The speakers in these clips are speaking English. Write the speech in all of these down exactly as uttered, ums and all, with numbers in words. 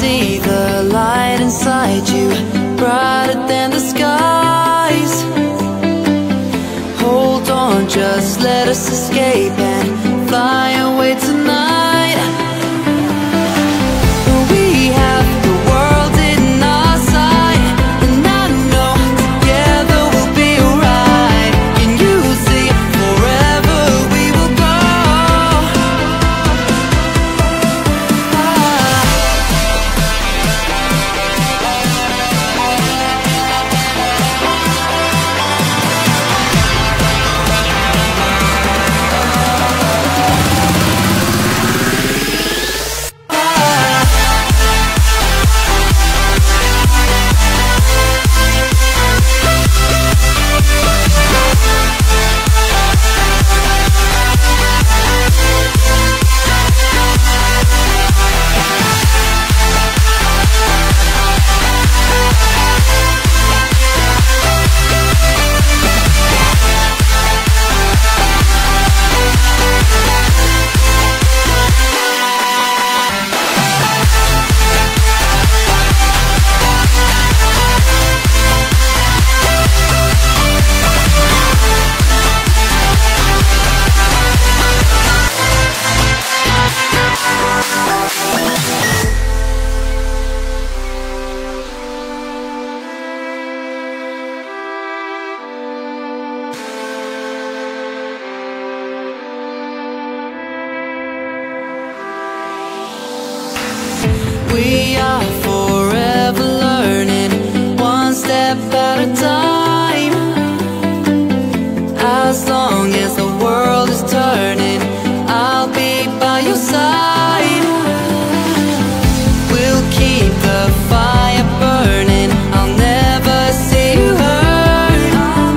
see the light inside you, brighter than the skies. Hold on, just let us escape and fly away tonight. We have the world in our sight, and I know together we'll be alright. Can you see forever we will go? We are forever learning, one step at a time. As long as the world is turning, I'll be by your side. We'll keep the fire burning, I'll never see you hurt.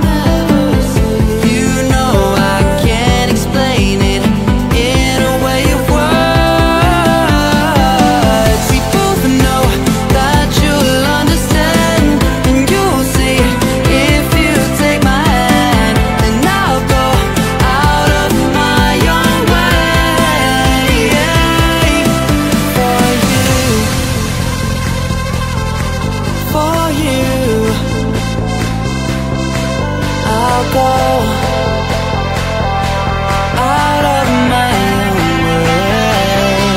You know I can't explain it in a way of words. We both know that you'll understand, and you'll see if you take my hand. Then I'll go out of my own way, for you, for you. I'll go out of my own way.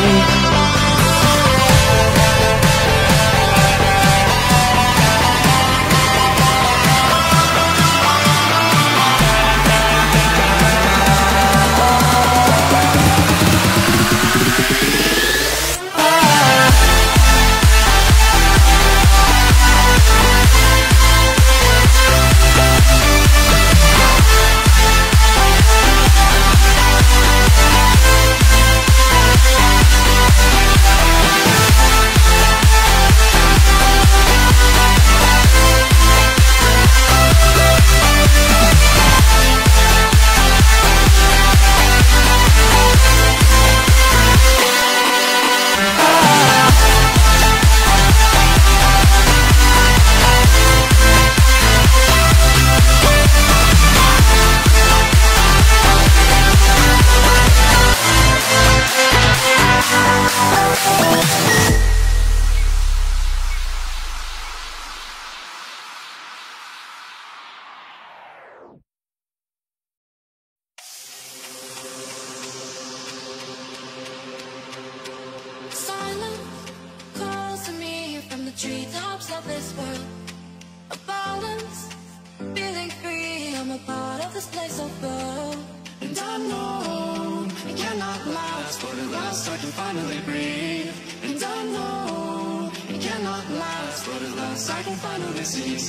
Silence calls to me from the treetops of this world. A balance, feeling free. I'm a part of this place of love. And I know it cannot last, but at last I can finally breathe. And I know it cannot last, but at last I can finally see.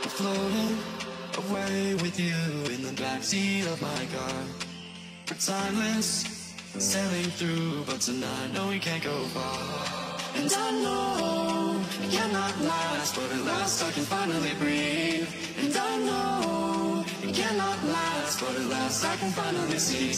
floating away with you in the backseat of my car. We're timeless, sailing through, but tonight, no, we can't go far. And I know it cannot last, but at last I can finally breathe. And I know it cannot last, but at last I can finally see.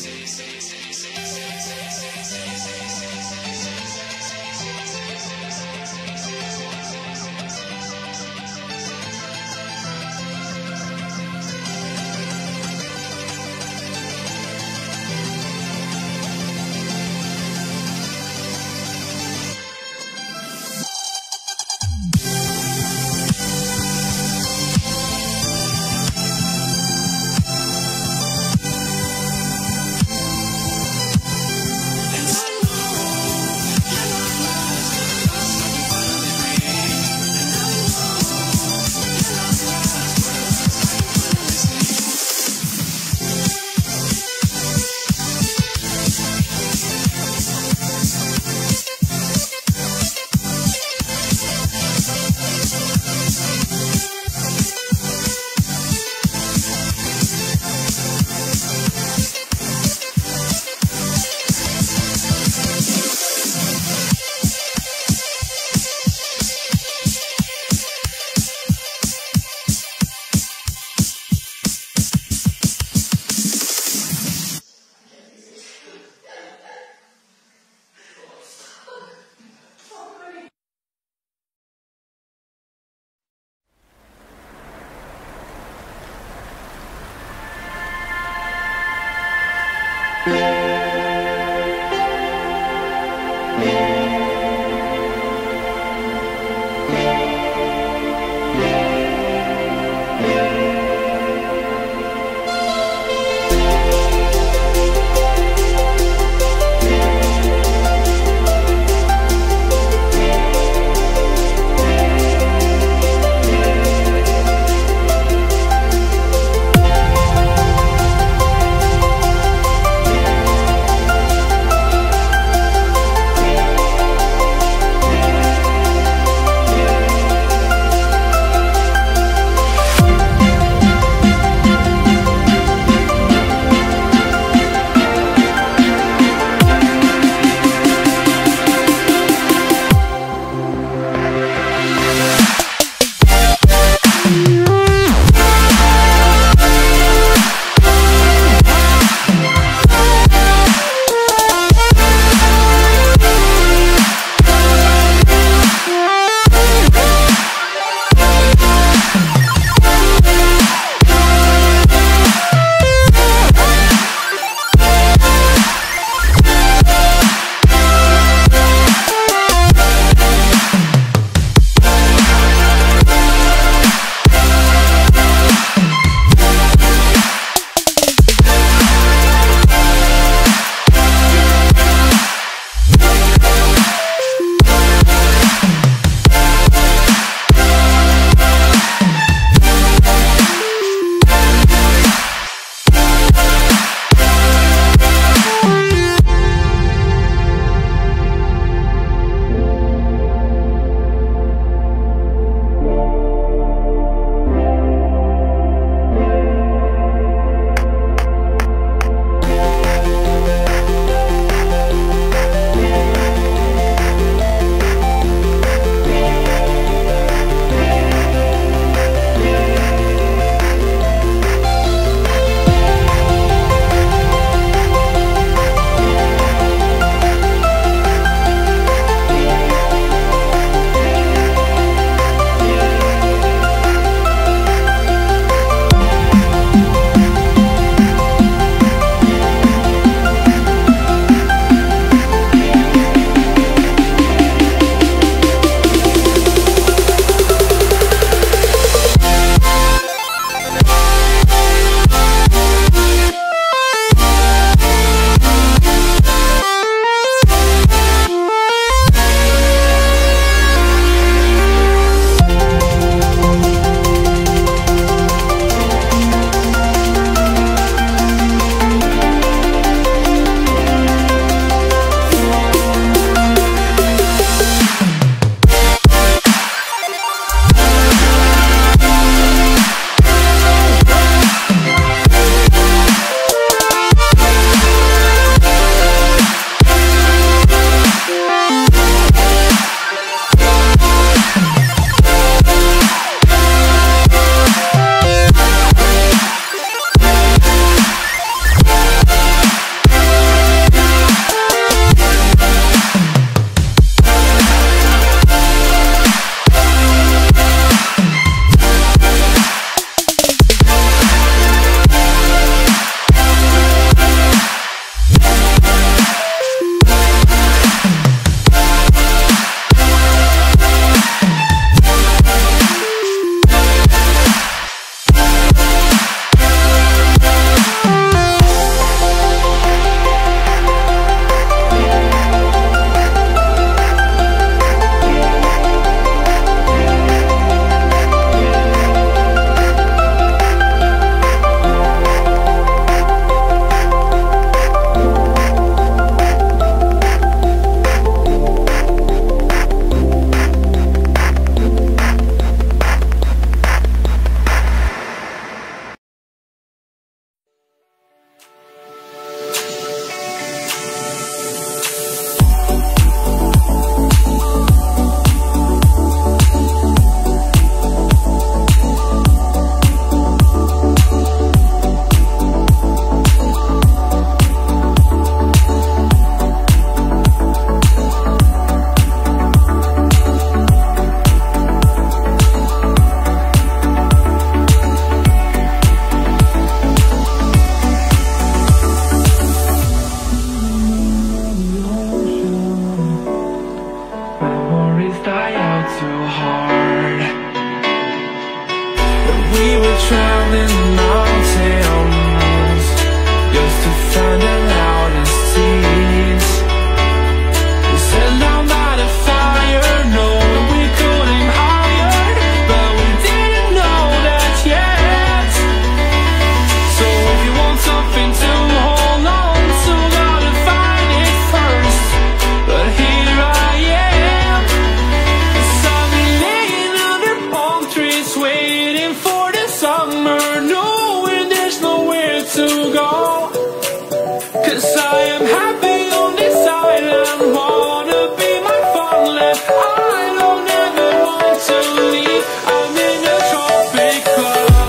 were traveling the mountains just to find the loudest seas. We sat down by the fire, knowing we could aim higher, but we didn't know that yet. So if you want something to hold on to, gotta find it first. But here I am, 'cause I've been laying under palm trees, waiting for the summer, knowing there's nowhere to go. 'Cause I am happy on this island, wanna be my farmland. I don't ever want to leave, I'm in a tropic club.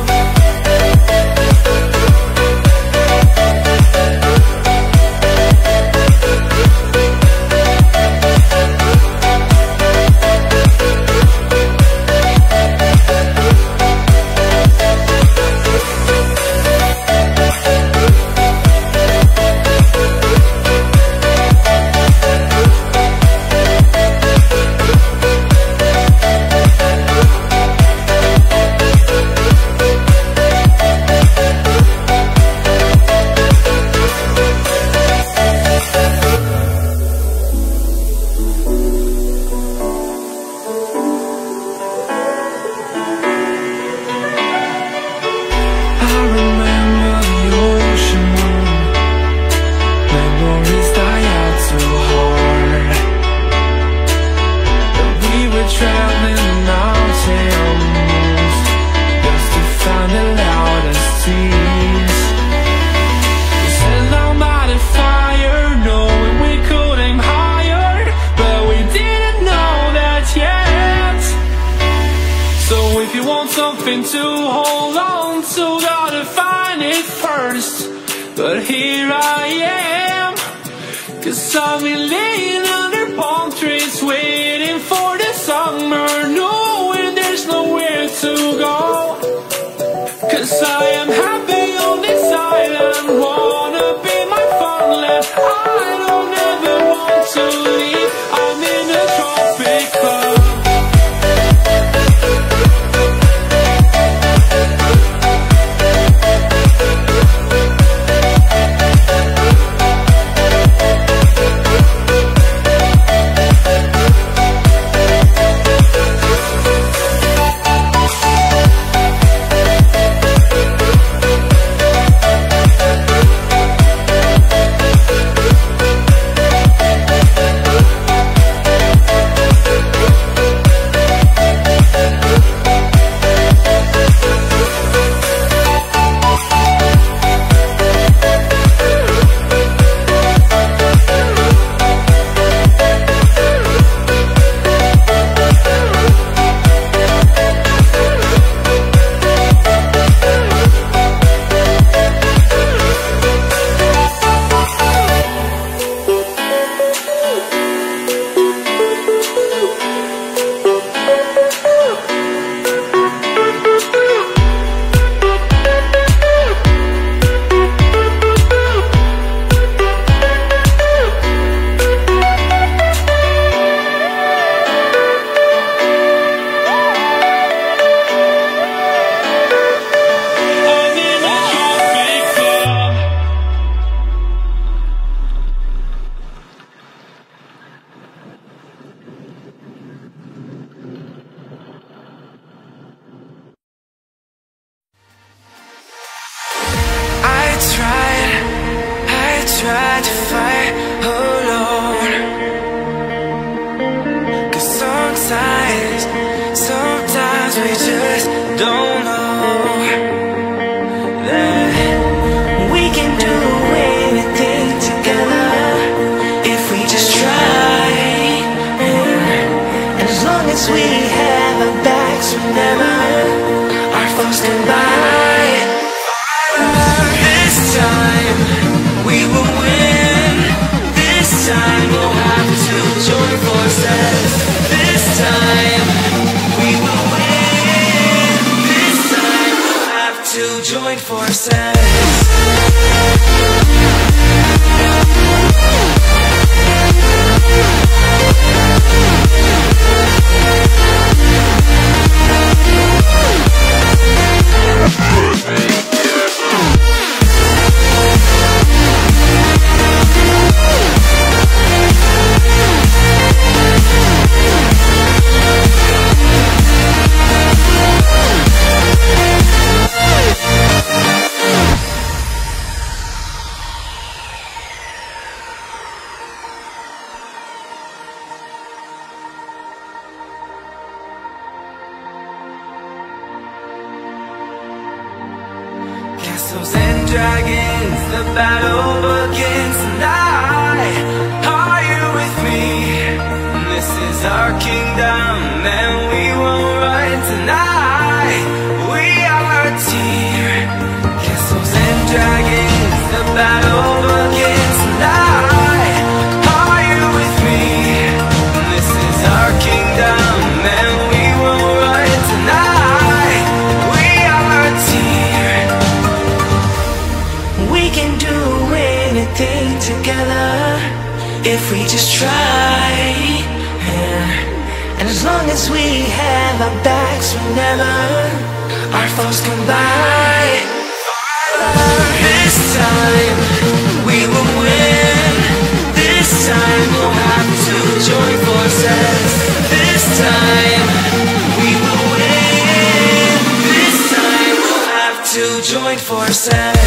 I remember the ocean moon, memories die out too hard. But we were traveling the mountains just to find the loudest seas. We sat down by the fire, knowing we could aim higher, but we didn't know that yet. So if you want something to hold on to, gotta find it first. But here I am, 'cause I've been laying under palm trees, waiting for the summer, knowing there's nowhere to go. 'Cause I am happy on this island, wanna be my farmland. I don't ever want to leave, I'm in a tropic club. Tried to fight alone, 'cause sometimes, sometimes we just don't know that we can do anything together if we just try. And as long as we have our backs, remember our foes can buy. This time we will win. This time we'll have to join forces. This time we will win. This time we'll have to join forces. We'll be right back. castles and dragons, the battle begins tonight. Are you with me? This is our kingdom and we won't run tonight. We are a team. Castles and dragons, the battle begins tonight. Are you with me? This is our kingdom and we won't run tonight. We are a team. We can do anything together if we just try, yeah. And as long as we have our backs whenever our foes come by, this time we will win. This time we'll have to join forces. This time we will win. This time we'll have to join forces.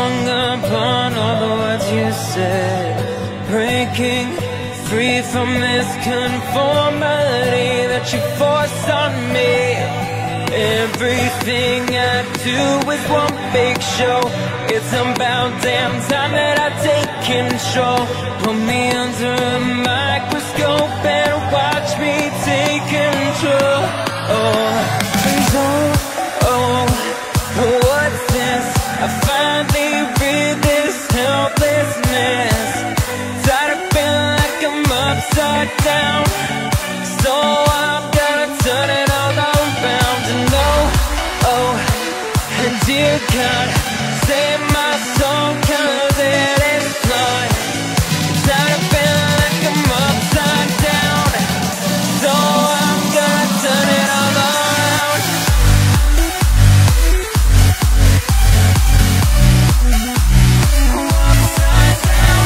hung upon all the words you said. Breaking free from this conformity that you forced on me. Everything I do is one big show. It's about damn time that I take control. Put me under a microscope and watch me take control. Oh, and oh, oh, what's this? I finally read this helplessness. Tired of feeling like I'm upside down, so I'm gonna turn it all around. And oh, oh, and dear God, save my soul, 'cause it is flawed. Tired of feeling like I'm upside down, so I'm gonna turn it all around. Upside down.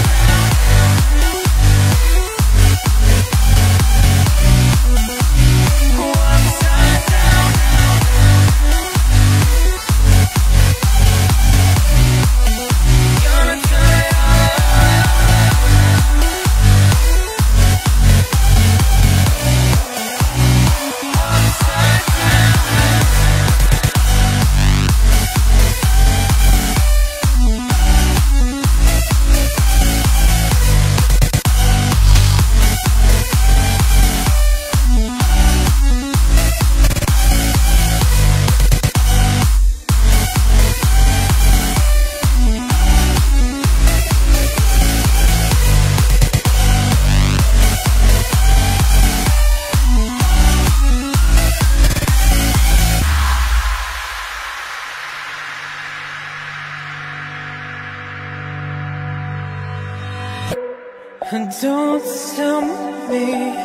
Upside down. Gonna turn it all around. Upside down. And don't tell me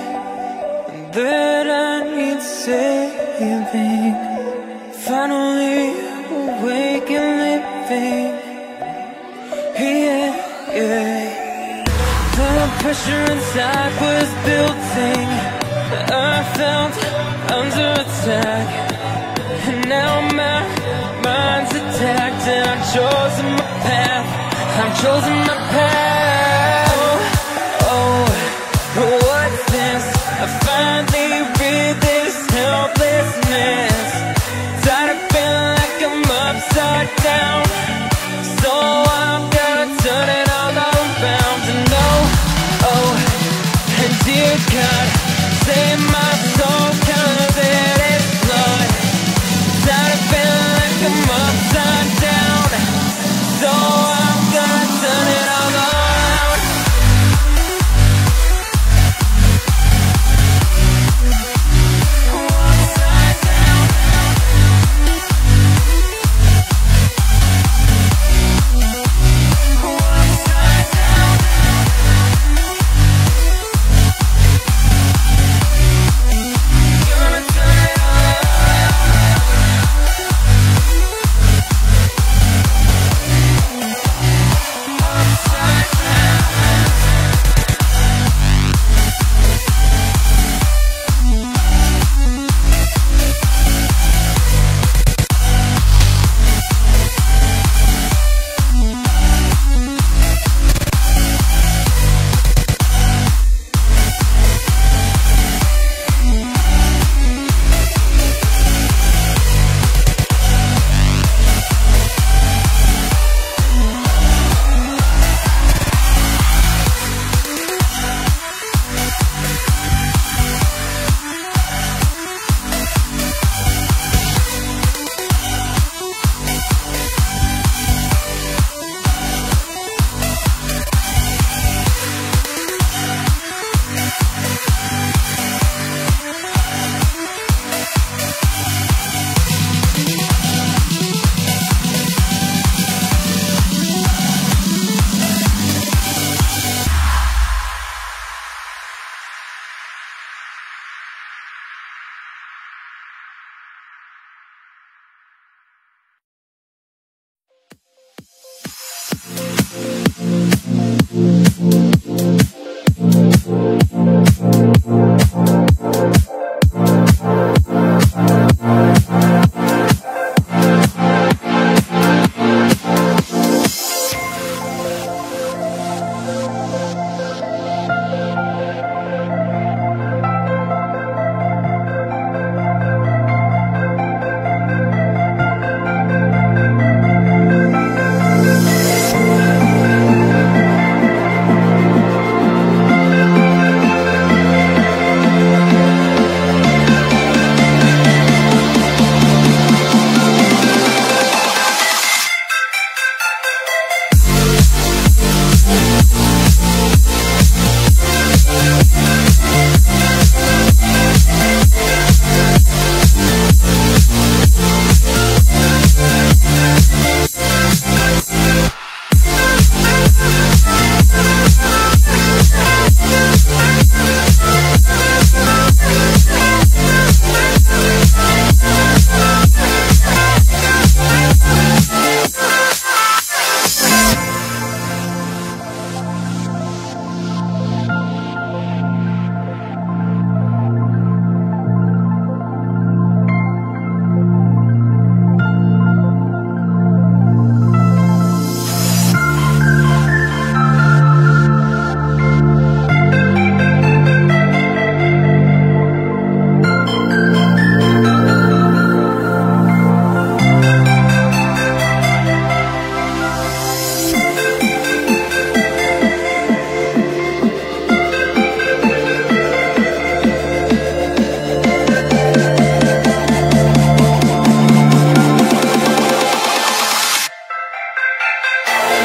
that I need saving. Finally awake and living. Yeah, yeah. The pressure inside was building. I felt under attack, and now my mind's attacked. And I've chosen my path. I've chosen my path. Oh, what's this? I finally read this helplessness. Tired of feeling like I'm upside down, so I'm gonna turn it all around. And oh, oh, and dear God, save my soul, 'cause it is flawed. Tired of feeling like I'm upside down, so I'm gonna turn it all around. Upside down.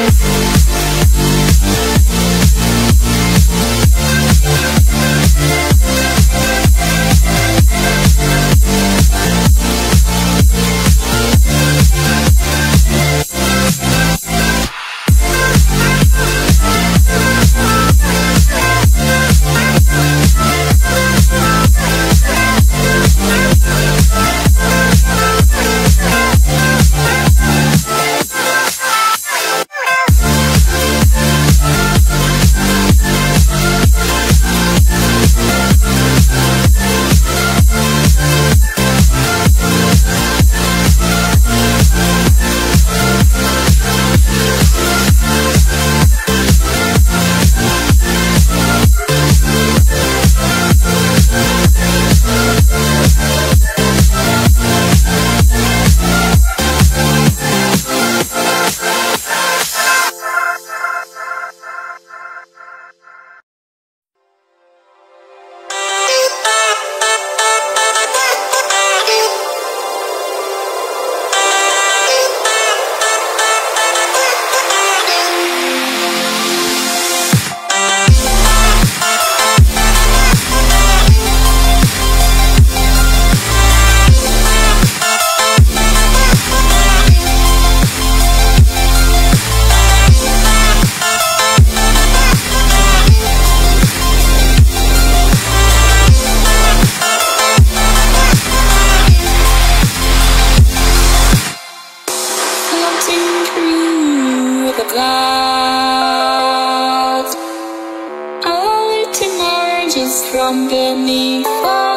clouds. Early to emerges from beneath the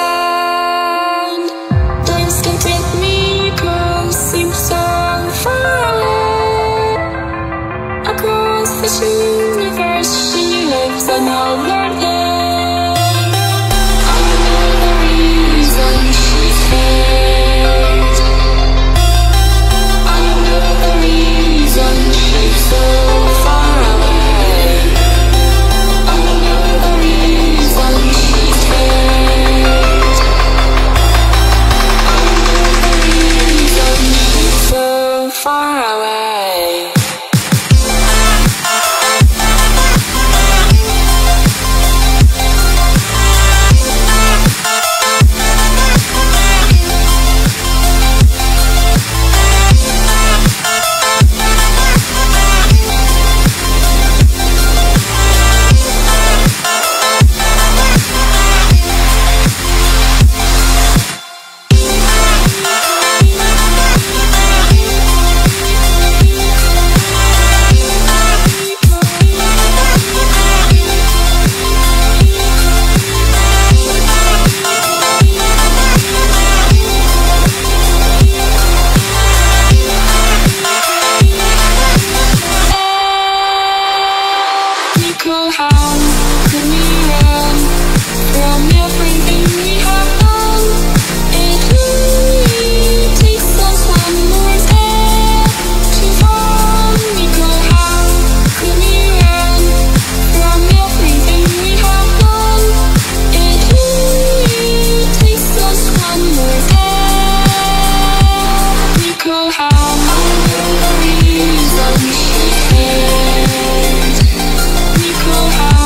sand. Dreams can take me across, seem so far away. Across this universe, she lives another day. I know the reason she stays. I know the reason she's so far away. I know the reason she stays. I know the reason she's so far away. How could we run from everything we have done? It only takes us one more step to fall. Nico, how could we run from everything we have done? It only takes us one more step. Nico, how I know the reason she stays. Nico, how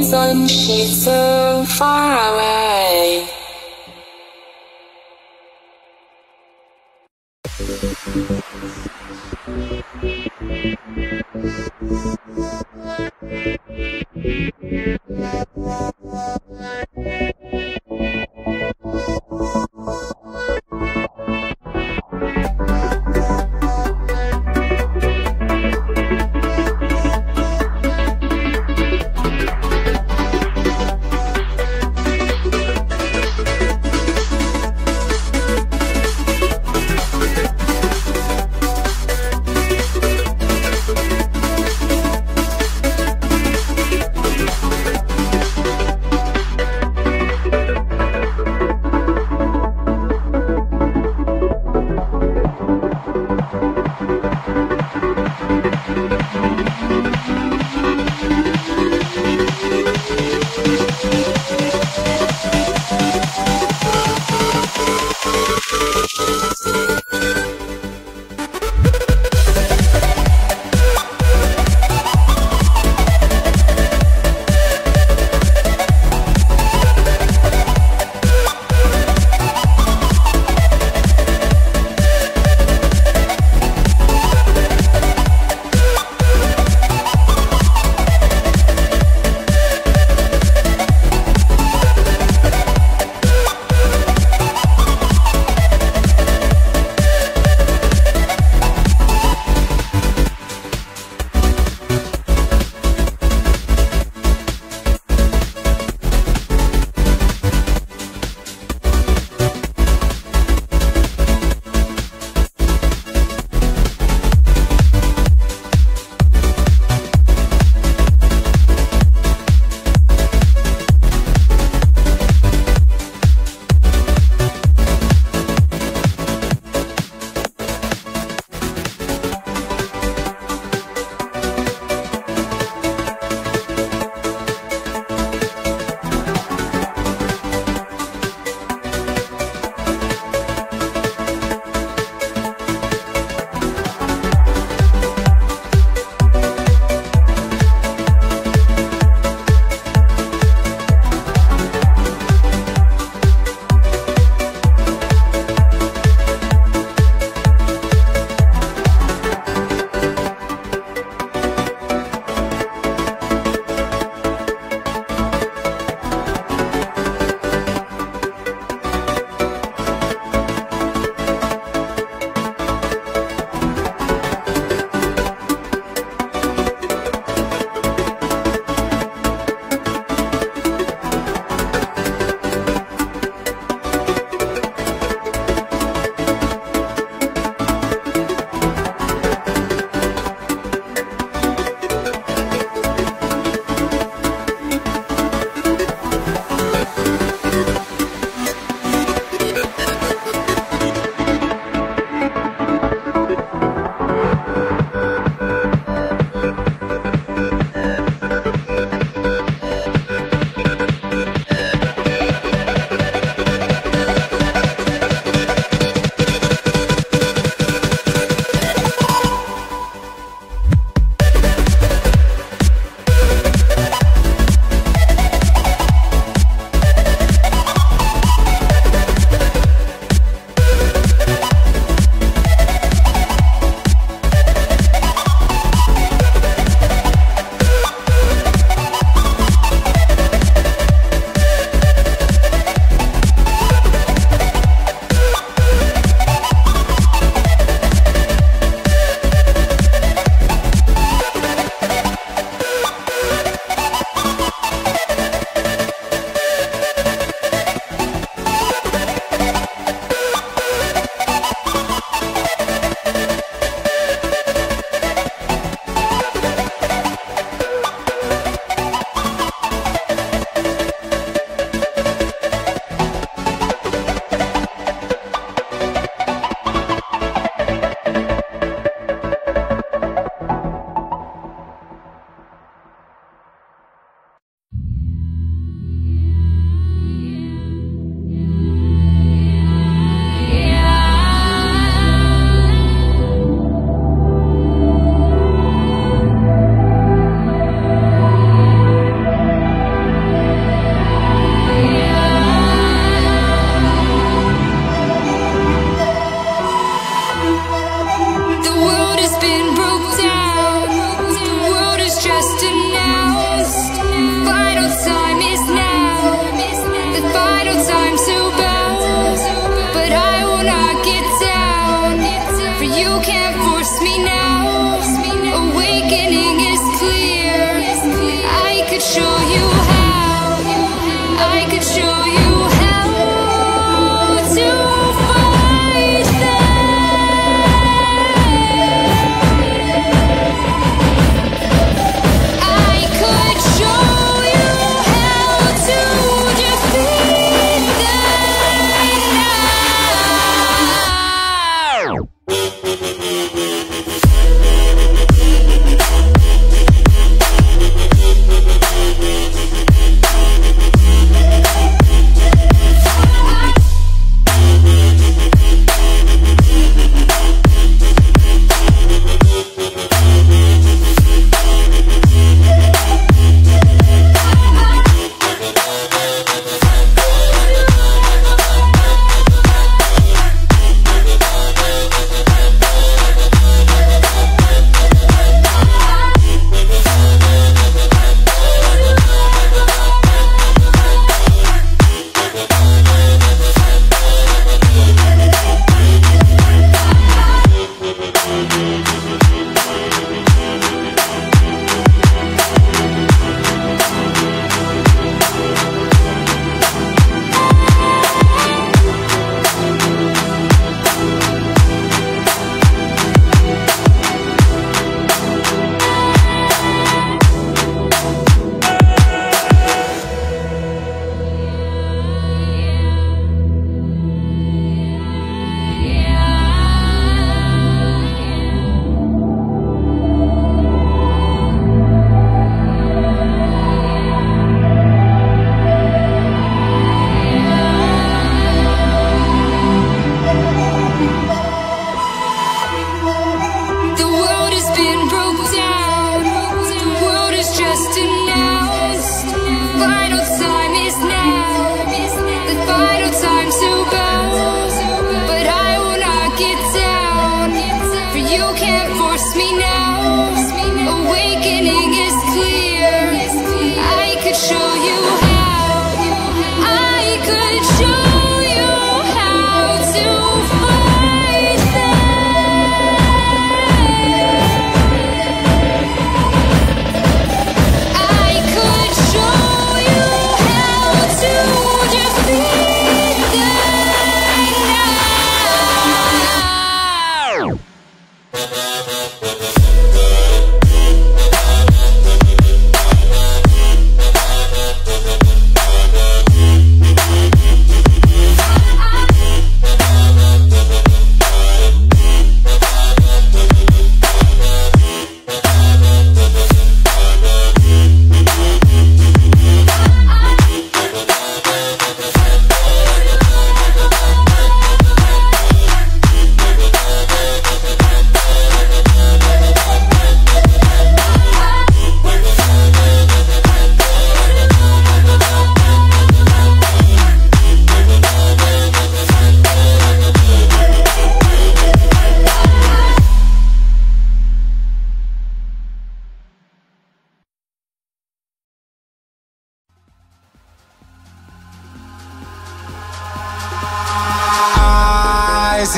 sun, she's so far away.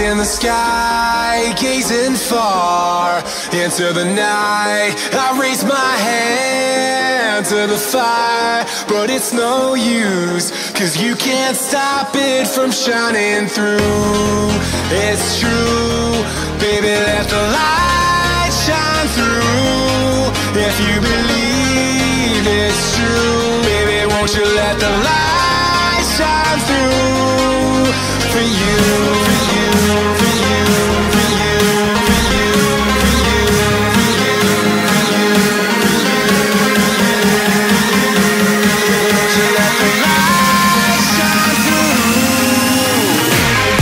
in the sky, gazing far into the night. I raise my hand to the fire, but it's no use, cause you can't stop it from shining through. It's true, baby, let the light shine through. If you believe it's true, baby, won't you let the light shine through. For you, for you, for you, for you, for you, for you, for you, won't you let the light shine through.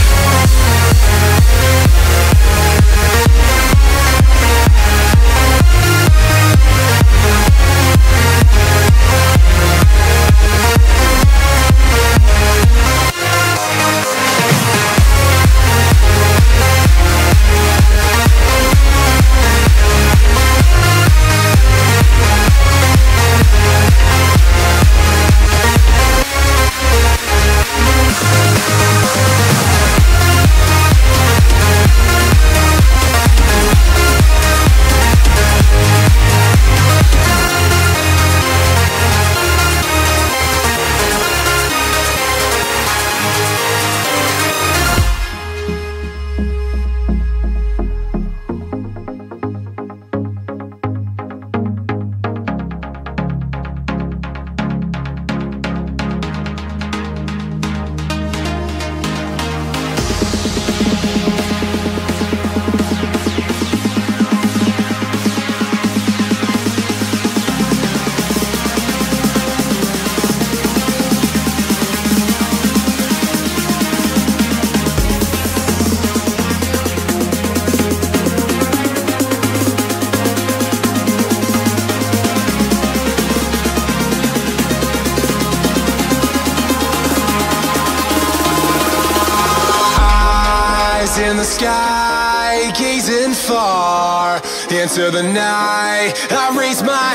In the sky, gazing far into the night. I raise my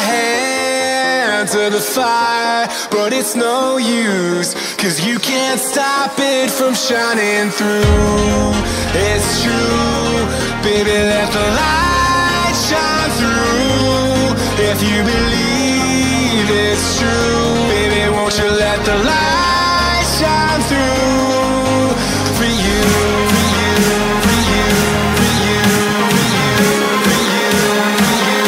hand to the fire, but it's no use, cause you can't stop it from shining through. It's true, baby, let the light shine through. If you believe it's true, baby, won't you let the light shine through. For you, for you, for you, for you, for you, for you, for you,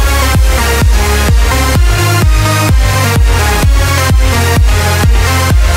for you.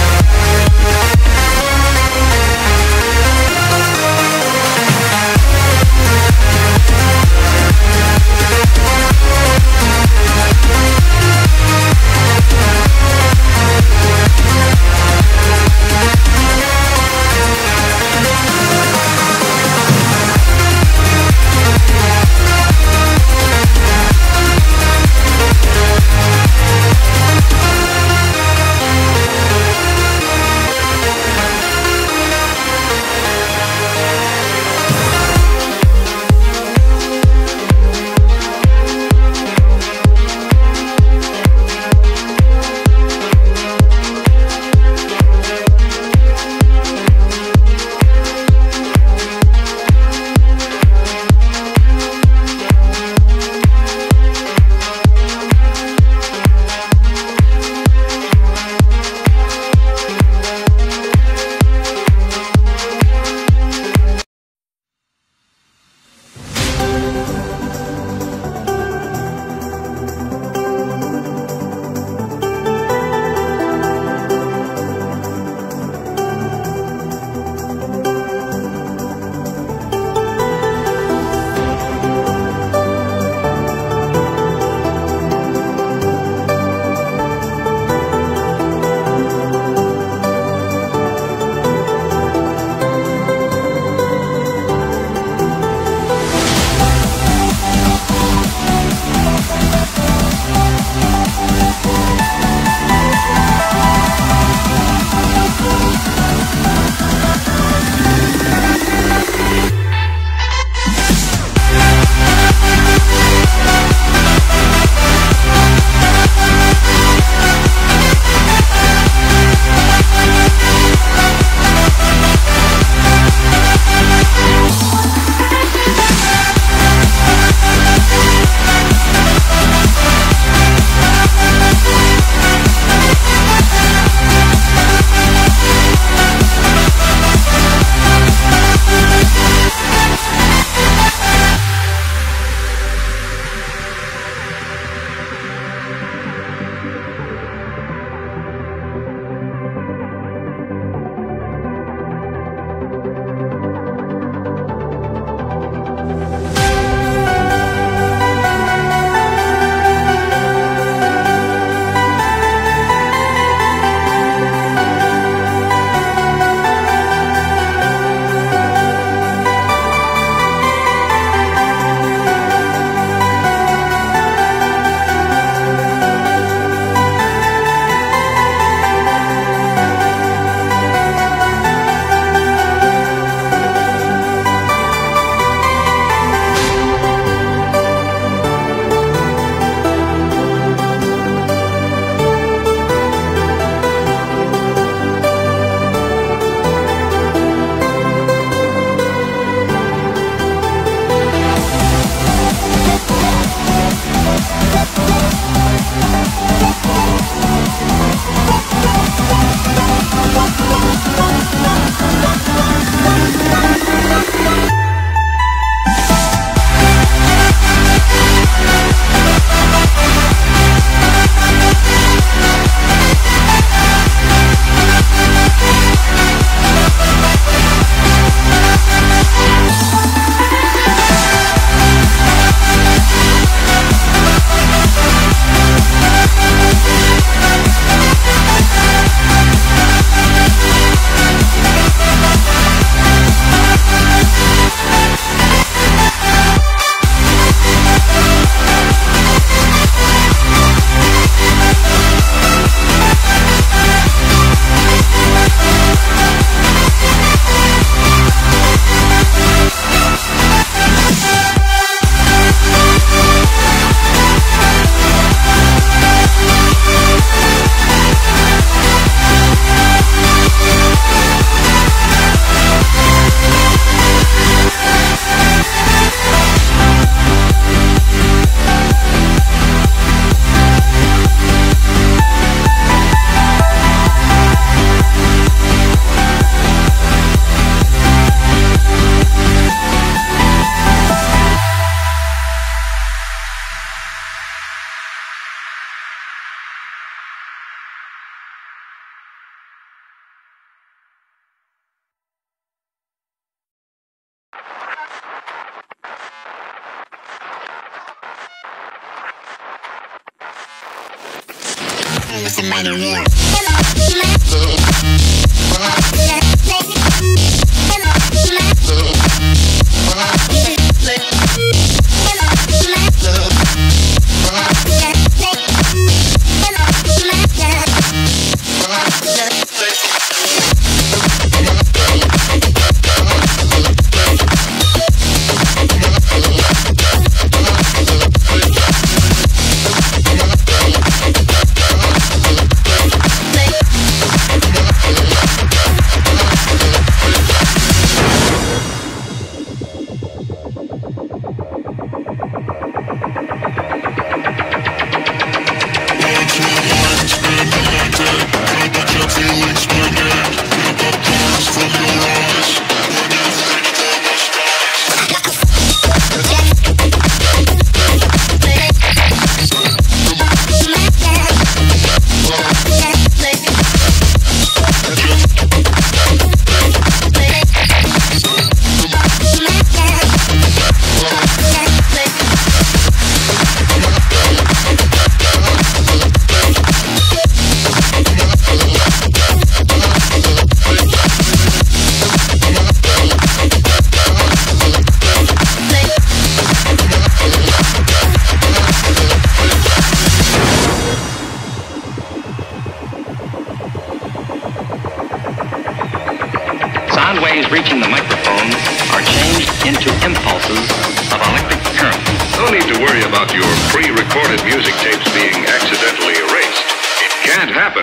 Sound waves reaching the microphone are changed into impulses of electric current. No need to worry about your pre-recorded music tapes being accidentally erased. It can't happen.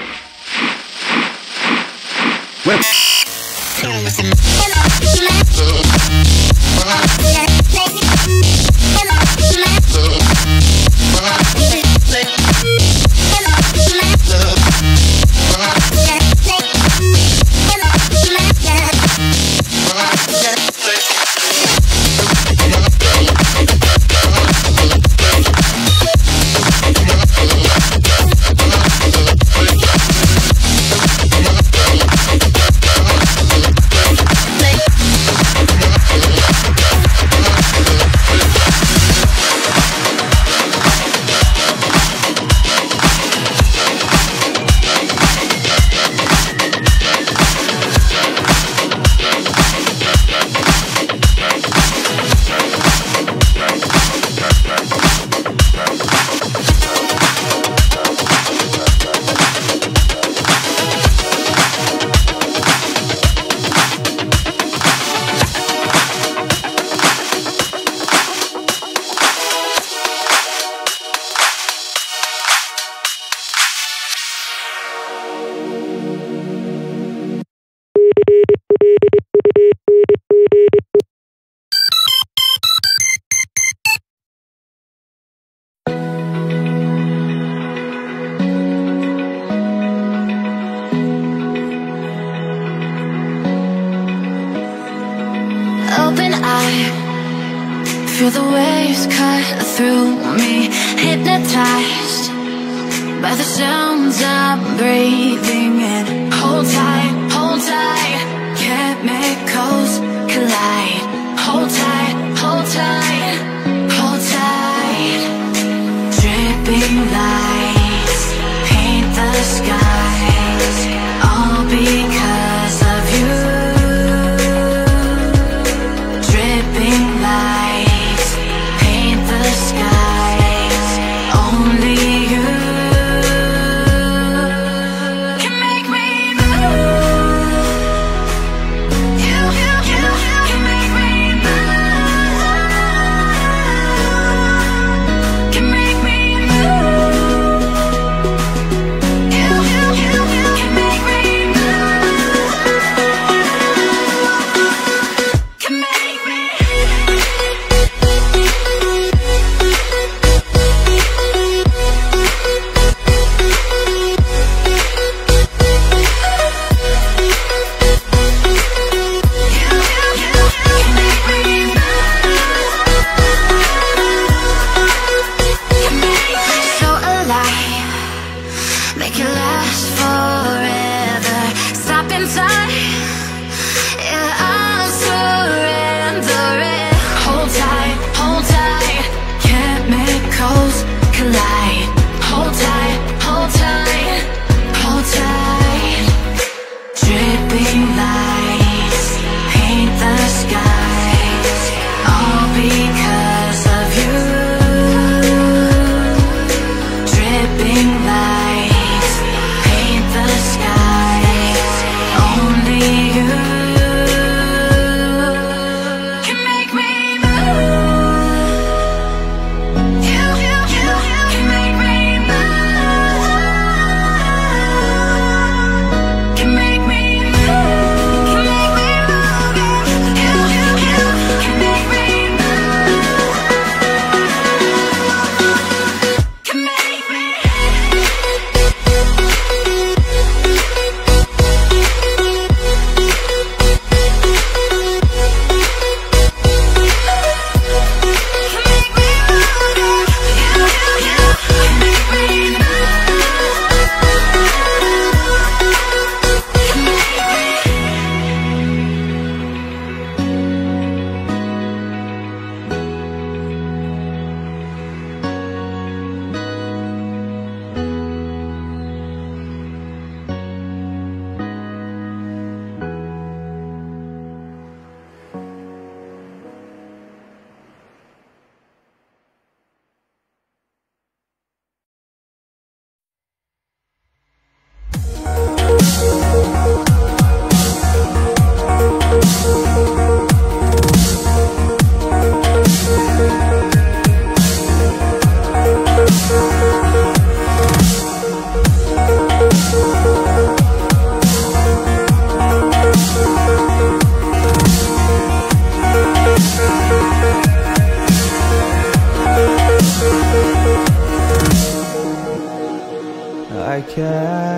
Well, open eye, feel the waves cut through me, hypnotized by the sounds I'm breathing in. Hold tight, hold tight, chemicals collide. Hold tight, hold tight, hold tight. Dripping lights paint the skies, all because of you. Dripping lights paint the skies, only you.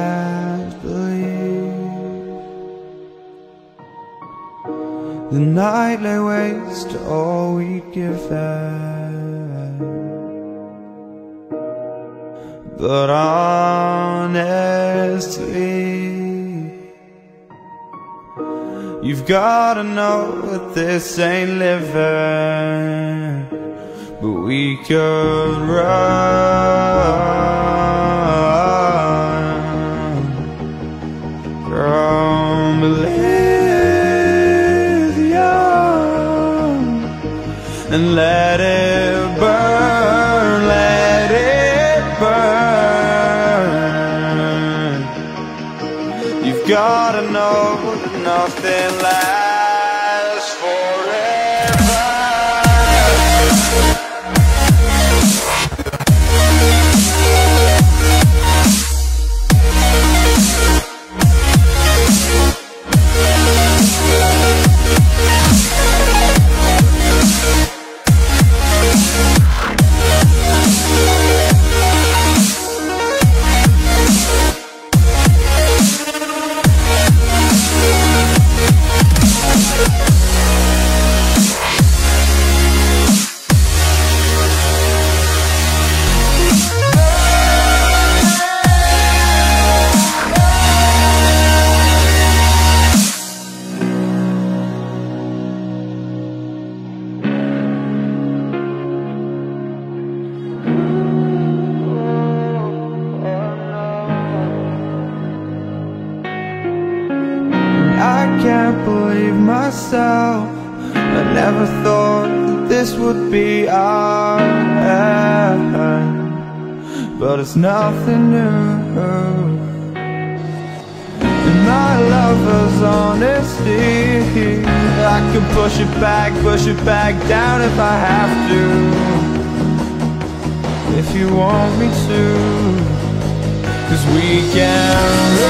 eyes believe. The night lay waste to all we'd given, but honestly, you've gotta know that this ain't living. But we could run from Elysium and let it burn, let it burn. You've gotta know that nothing lasts forever. I can't believe myself. I never thought that this would be our end, but it's nothing new. And my lover's honesty, I can push it back, push it back down if I have to, if you want me to. 'Cause we can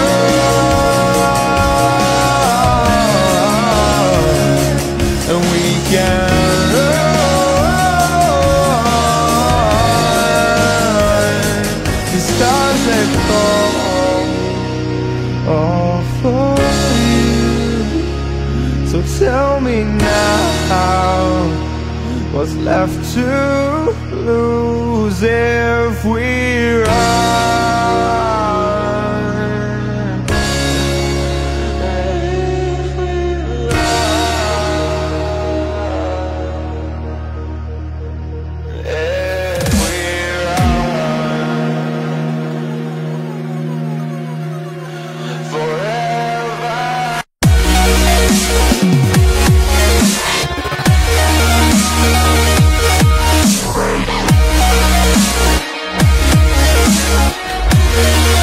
run, and we can run. The stars they fall all for you. So tell me now, what's left to lose if we run? We'll be right back.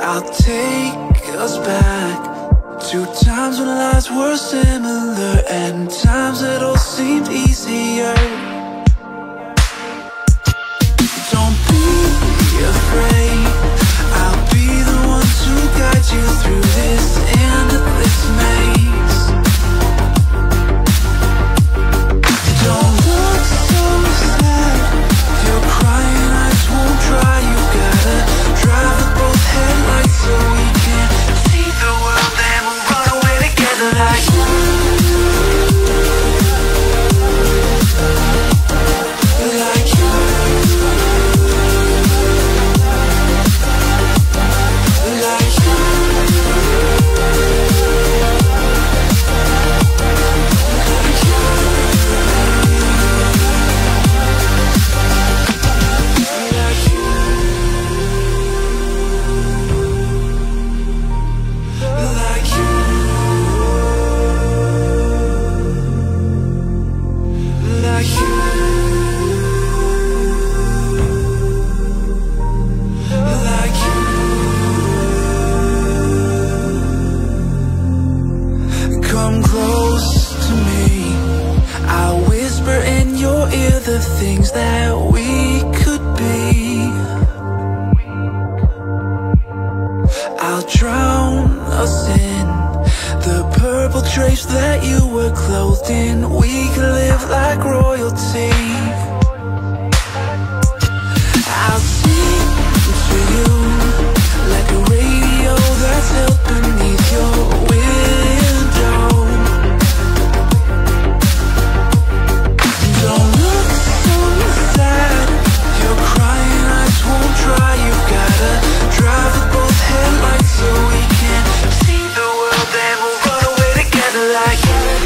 I'll take us back to times when lives were similar and times that all seemed easier. Don't be afraid, I'll be the one to guide you through this endless maze. Don't look so sad, you're crying, eyes won't dry. You gotta drive with both headlights so we can see the world and we'll run away together like like you. Come close to me, I'll whisper in your ear the things that we could be. I'll drown us in the purple drapes that you were clothed in. We could live like royalty. I'll sing to you like a radio that's held beneath your window. Don't look so sad, you're crying, eyes won't dry. You gotta drive with both headlights so we can see the world and we'll run away together like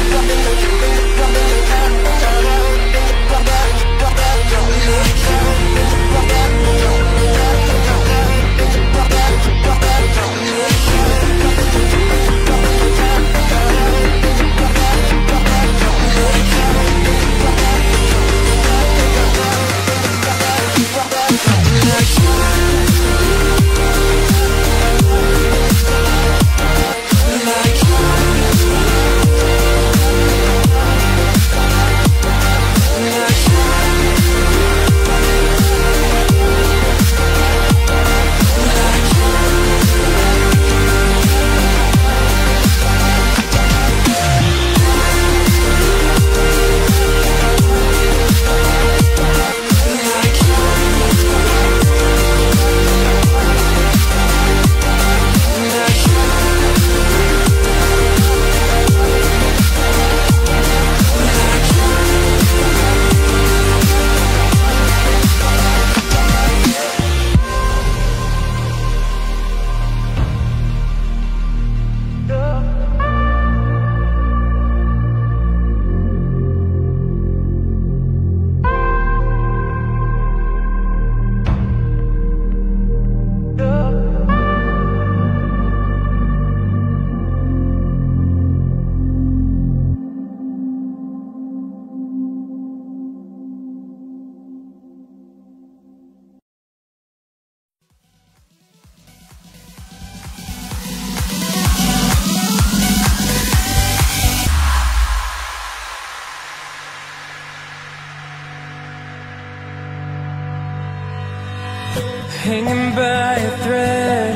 hanging by a thread,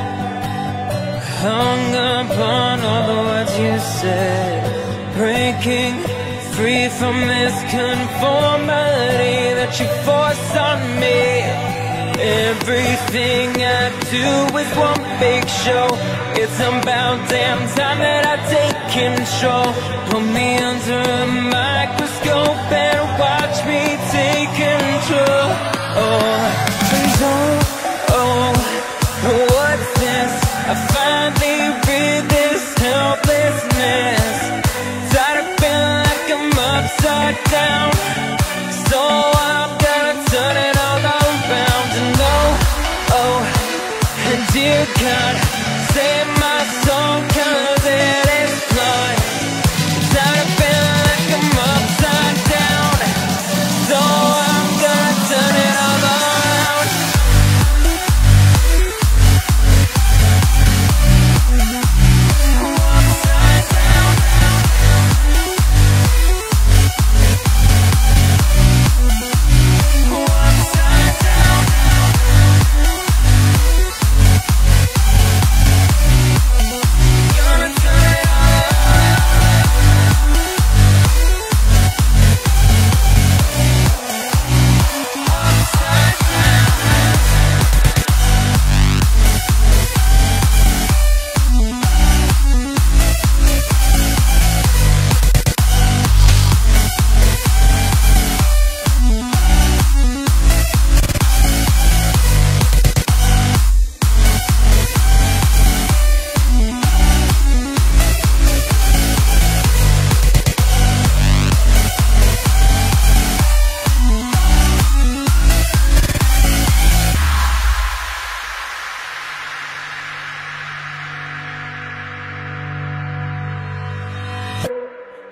hung upon all the words you said, breaking free from this conformity that you force on me. Everything I do is one big show. It's about damn time that I take control. Put me under a microscope and watch me take control. Oh, and oh, oh, what's this? I finally read this helplessness. Tired of feeling like I'm upside down, so I'm gonna turn it all around. And oh, oh, and dear God, save my soul, cause it is flawed. Tired of feeling like I'm upside down, so I'm gonna turn it all around.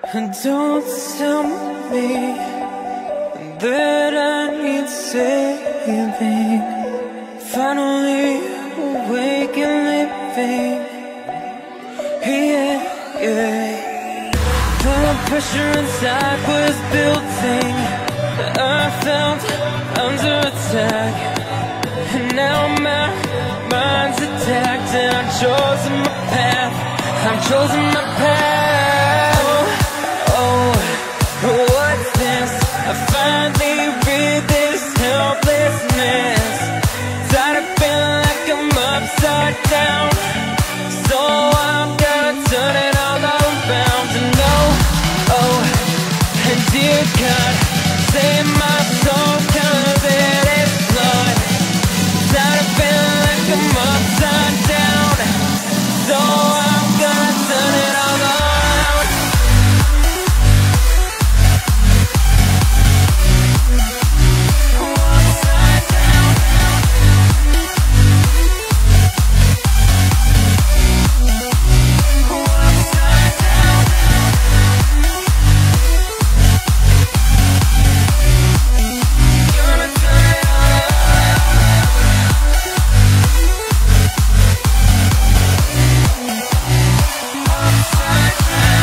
And don't tell me that I need saving. Finally awake and living. Yeah, yeah. The pressure inside was building. I felt under attack, and now my mind's attacked, and I've chosen my path. I've chosen my path. Oh, what's this? I finally read this helplessness. Tired of feeling like I'm upside down, so I'm gonna turn it all around. And oh, oh, and dear God, save my soul, 'cause it is flawed. Tired of feeling like I'm upside down, so I'm gonna turn it all around. Upside down. Upside down. Gonna turn it all around. Upside down.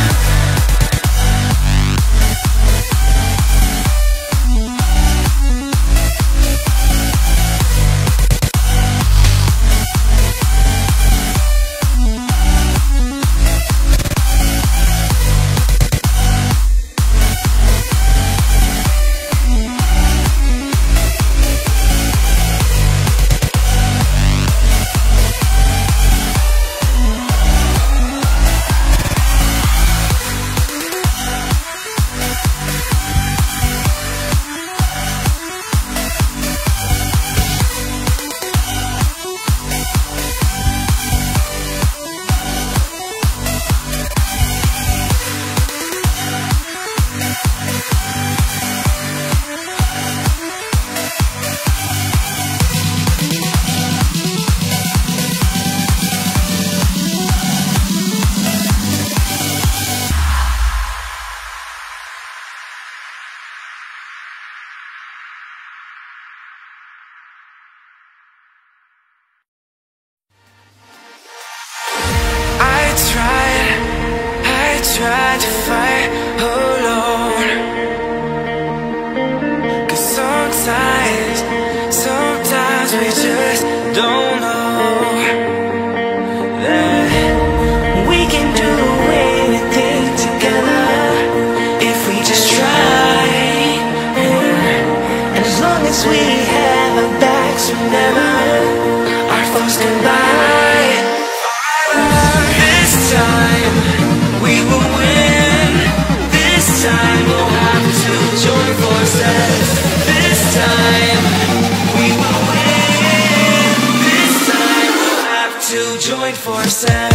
I tried, I tried to fight alone. 'Cause sometimes, sometimes we just don't know that we can do anything together if we just try. And as long as we have our backs, remember our foes combine. This time we will win. This time we'll have to join forces. This time we will win. This time we'll have to join forces.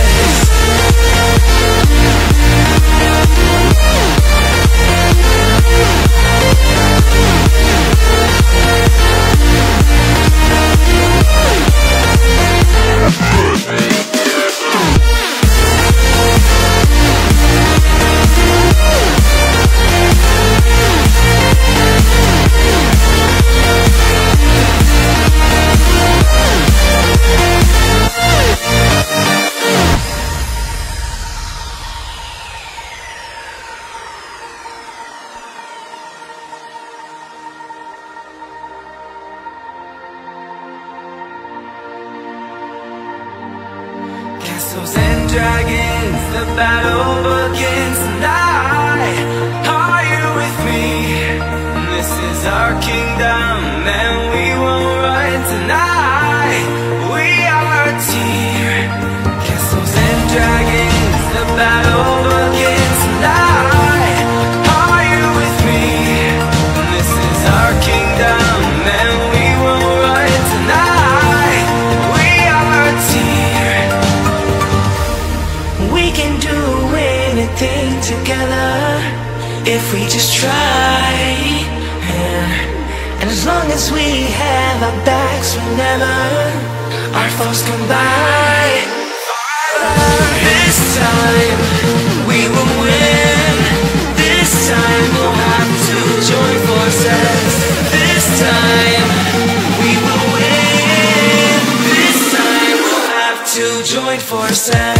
Castles and dragons, the battle begins tonight. Are you with me? This is our kingdom, and we won't run tonight. We are a team. Castles and dragons, the battle begins tonight. Are you with me? This is our kingdom, and we won't run tonight. We are a team. We can do anything together if we just try. And as long as we have our backs, remember our foes combine. This time we will win. time we'll have to join forces. This time we will win. This time we'll have to join forces.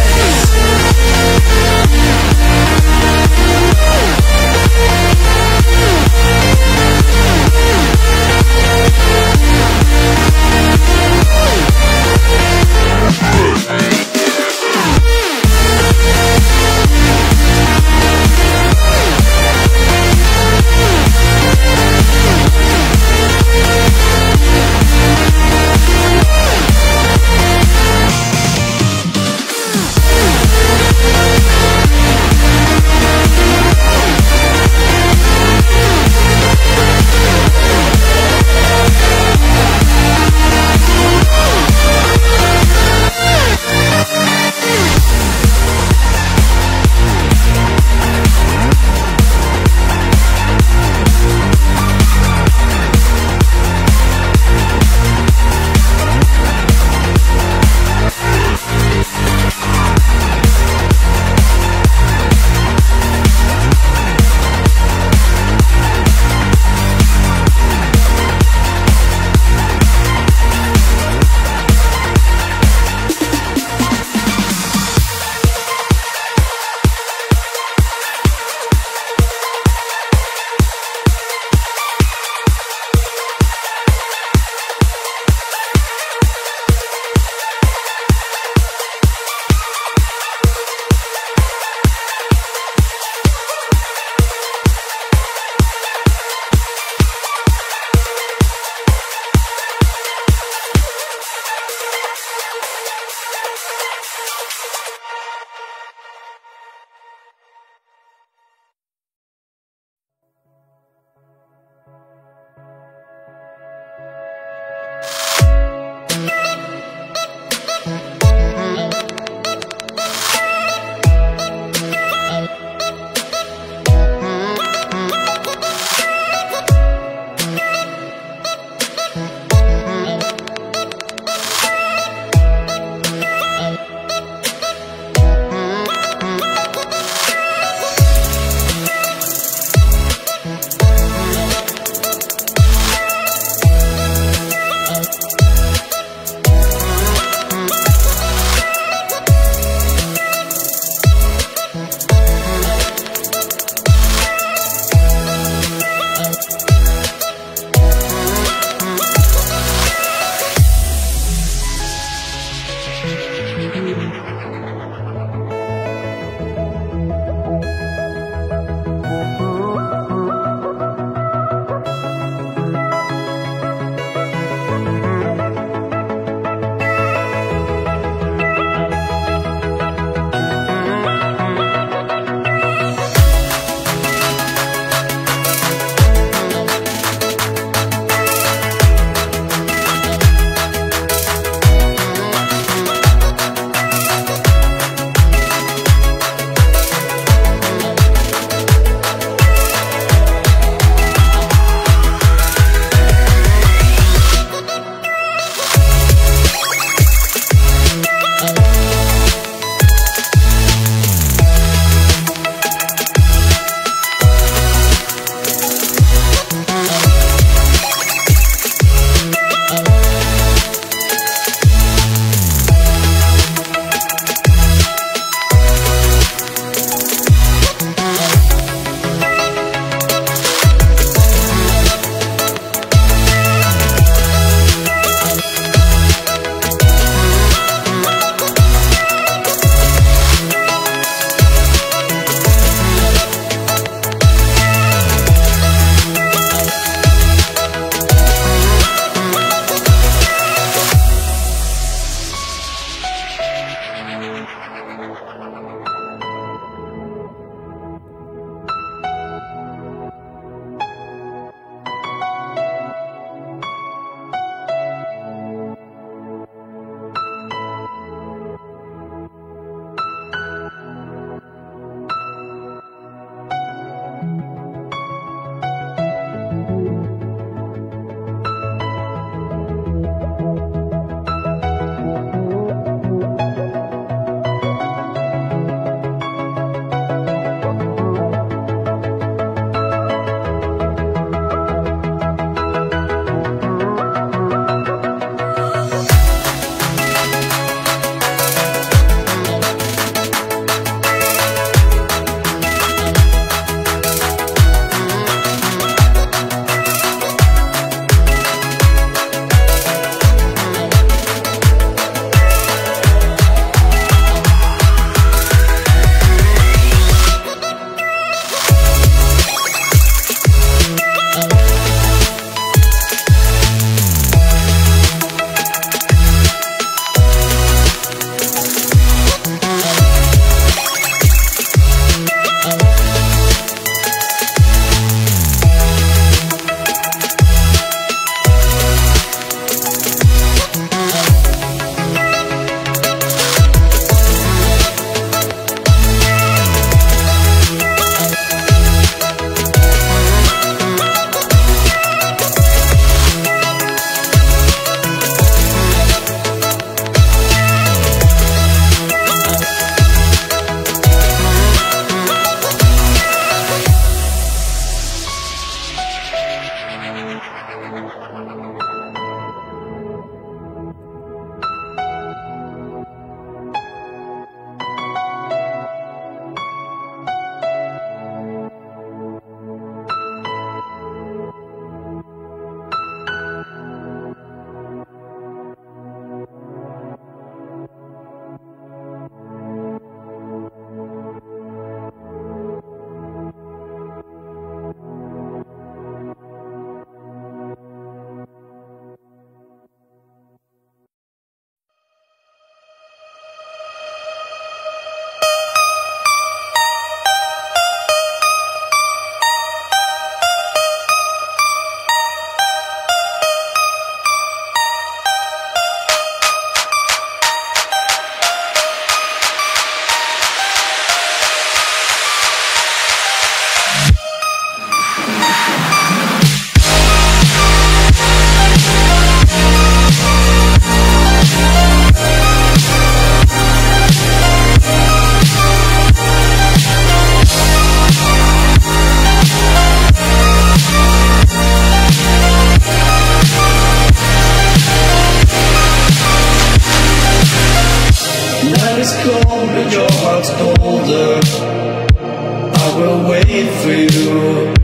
is cold but your heart's colder. I will wait for you.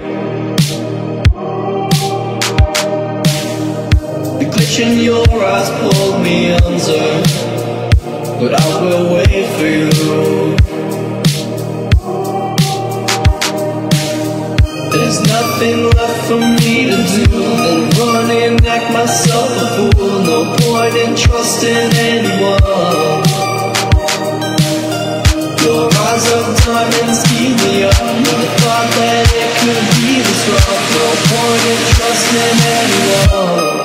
The glitch in your eyes pulled me under, but I will wait for you. There's nothing left for me to do than run and act myself a fool. No point in trusting anyone. Your eyes of diamonds keep me up with the thought that it could be this rough. No point in trusting anyone.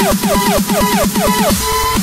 We'll be right back.